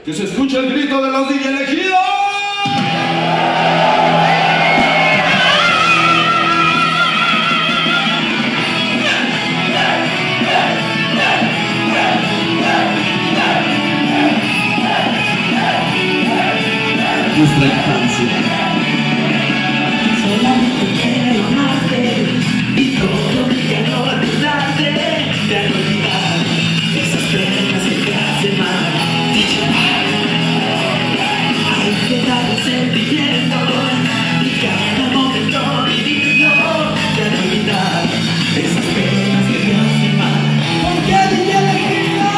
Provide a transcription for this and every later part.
Que se escuche el grito de los DJ elegidos. Nuestra infancia. Solamente quiero amarte y todo mi calor darte, de olvidar esas penas que te hacen mal. Hay que dar el sentimiento y cada momento vivirlo, de olvidar esas penas que te hacen mal. Porque DJ elegido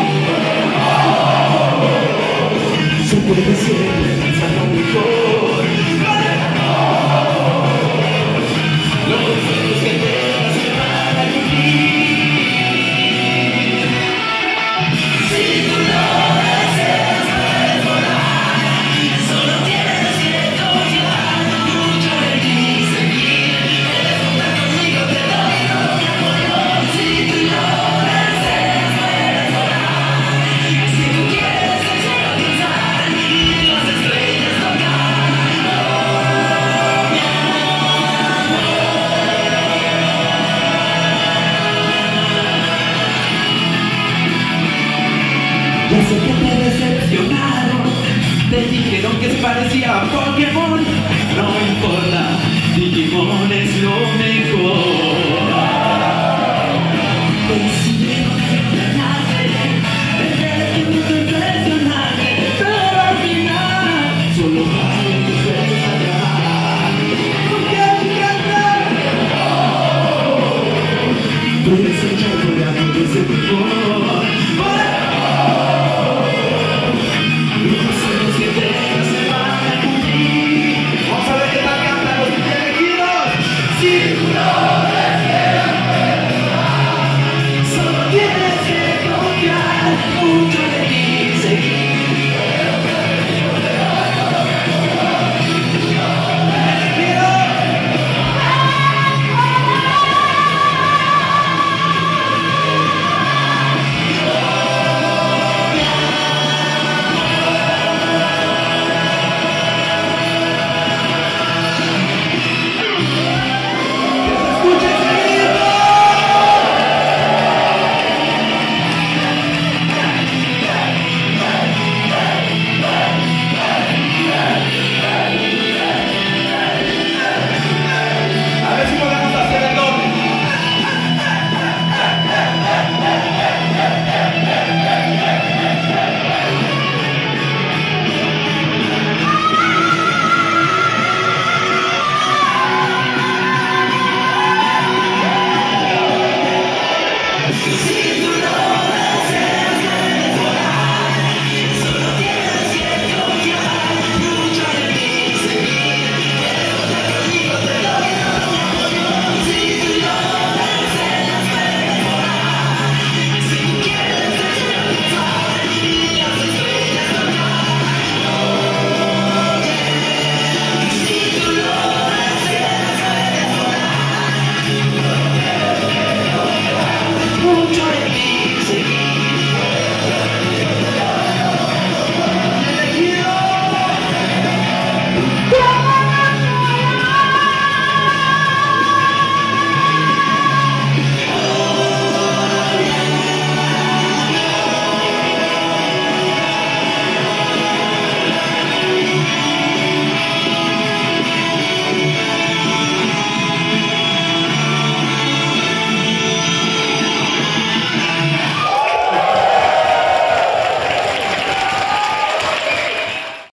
se puede ser lo mejor. Los sueños que tengas se van a cumplir. Si tú lo deseas, puedes volar. Solo tienes que confiar mucho en ti y seguir. Puedes contar conmigo, te doy todo mi apoyo. Si tú lo deseas, puedes volar. Si tú quieres el cielo alcanzar y las estrellas tocar. Ya sé que te decepcionaron, te dijeron que se parecía a Pokémon. No importa, Digimon es lo mejor.